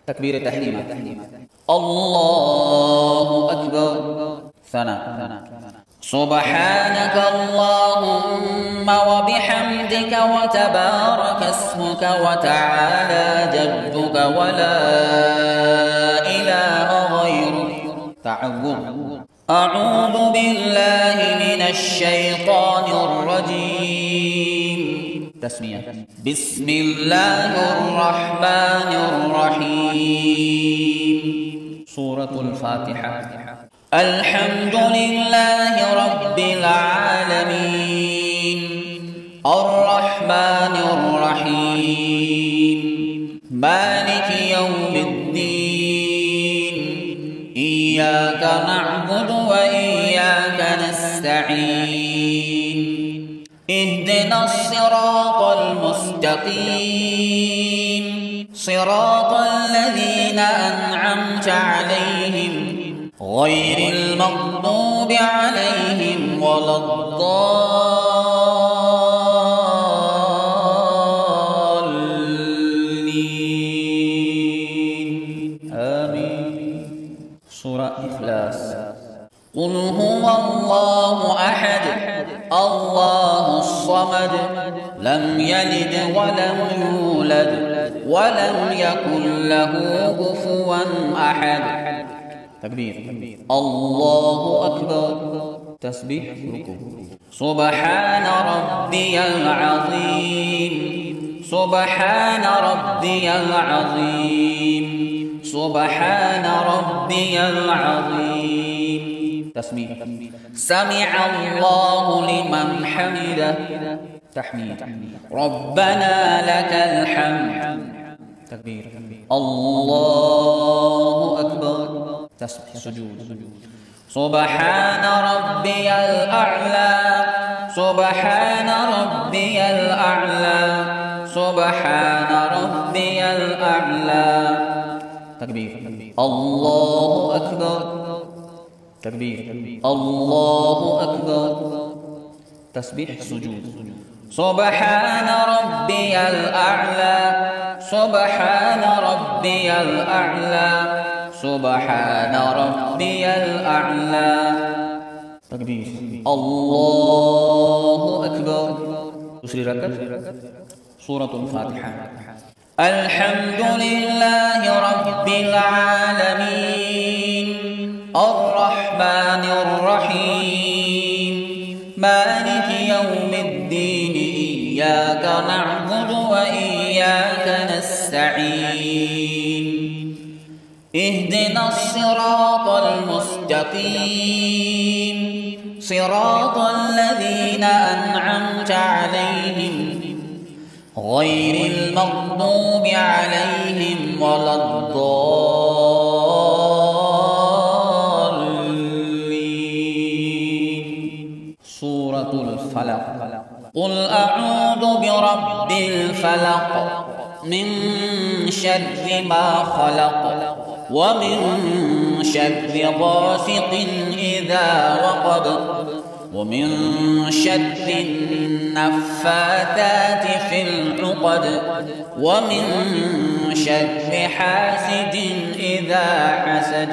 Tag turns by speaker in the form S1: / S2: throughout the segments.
S1: تكبير تحريمة. الله أكبر. ثنا. سبحانك اللهم وبحمدك وتبارك اسمك وتعالى جدك ولا إله غيرك. تعوذ. أعوذ بالله من الشيطان الرجيم. تسمية. بسم الله الرحمن الرحيم. سورة الفاتحة. الحمد لله رب العالمين الرحمن الرحيم مالك يوم الدين إياك نعبد وإياك نستعين اهدنا الصراط المستقيم صراط الذين أنعمت عليهم غير المغضوب عليهم ولا الضالين. آمين. سورة إخلاص. قل هو الله أحد الله الصمد لم يلد ولم يولد ولم يكن له كفوا أحد. تكبير. الله أكبر. تسبيح. ركوع. سبحان ربي العظيم سبحان ربي العظيم سبحان ربي العظيم. تسبيح. سمع الله لمن حمده. تحميد. ربنا لك الحمد. تكبير. الله أكبر. تسبيح. سجود. سبحان ربي الأعلى سبحان ربي الأعلى سبحان ربي الأعلى. تكبير. الله أكبر. تكبير. الله أكبر. تسبيح. سجود. سبحان ربي الأعلى سبحان ربي الأعلى سبحان ربي الأعلى. تكبير. الله أكبر. دوسری رکعت. سورة الفاتحة. الحمد لله رب العالمين الرحمن الرحيم مالك يوم الدين إياك نعبد وإياك نستعين اهدنا الصراط المستقيم صراط الذين أنعمت عليهم غير المغضوب عليهم ولا الضالين. سورة الفلق. قل أعوذ برب الفلق من شر ما خلق ومن شر غاسق إذا وقب ومن شر النفاثات في العقد ومن شر حاسد إذا حسد.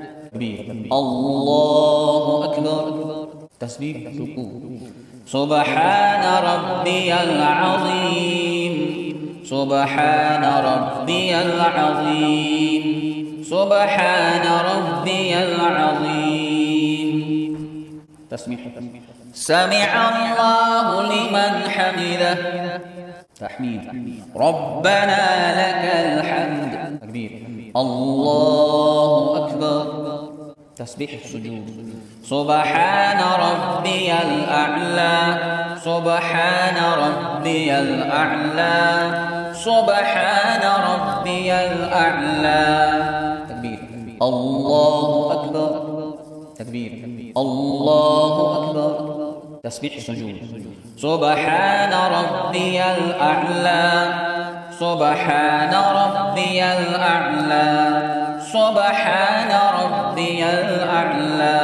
S1: الله أكبر. تسبيح. ركوع. سبحان ربي العظيم سبحان ربي العظيم سبحان ربي العظيم. تسبيح. سمع الله لمن حمده. تحميد. ربنا لك الحمد. تكبير. الله أكبر. تسبيح. سجود. سبحان ربي الأعلى سبحان ربي الأعلى سبحان ربي الأعلى. تكبير. الله أكبر. تكبير. الله أكبر. تسبيح. سجود. سبحان ربي الأعلى سبحان ربي الأعلى سبحان ربي الأعلى.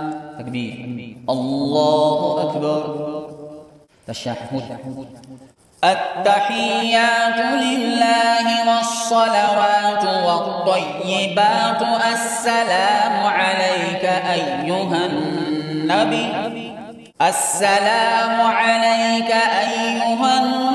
S1: تكبير. الله أكبر. تشهد. التحيات لله والصلوات والطيبات السلام عليك أيها النبي السلام عليك أيها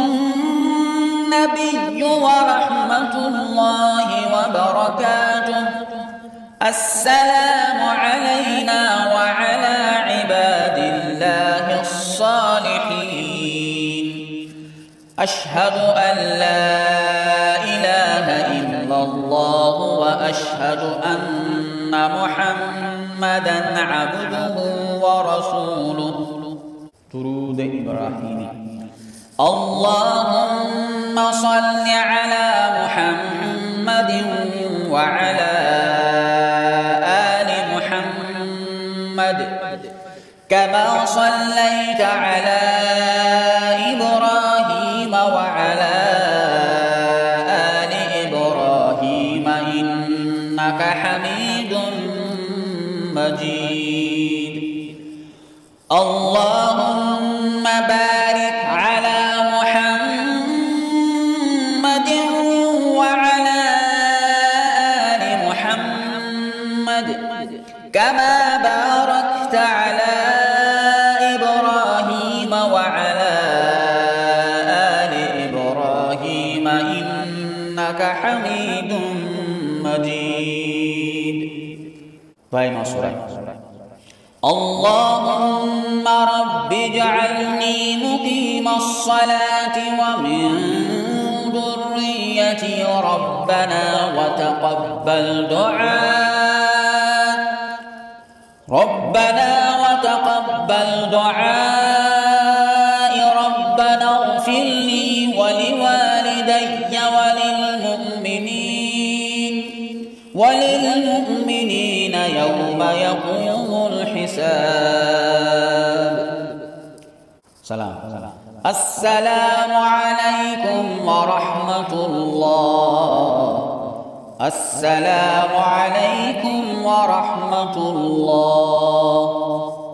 S1: النبي ورحمة الله وبركاته السلام علينا وعلى عباد الله الصالحين أشهد أن لا إله إلا الله وأشهد أن محمدًا عبده ورسوله درود إبراهيم اللهم صل على محمد وعلى آل محمد كما صليت على إبراهيم وعلى آل إبراهيم إنك حميد مجيد اللهم بارك على محمد وعلى آل محمد كما باركت على إبراهيم وعلى آل إبراهيم إنك حميد مجيد. اللهم رب اجعلني مقيم الصلاة ومن ذريتي ربنا وتقبل دعاء ربنا اغفر لي ولوالدي وللمؤمنين يوم يقوم الحساب. السلام عليكم ورحمة الله. السلام عليكم ورحمة الله.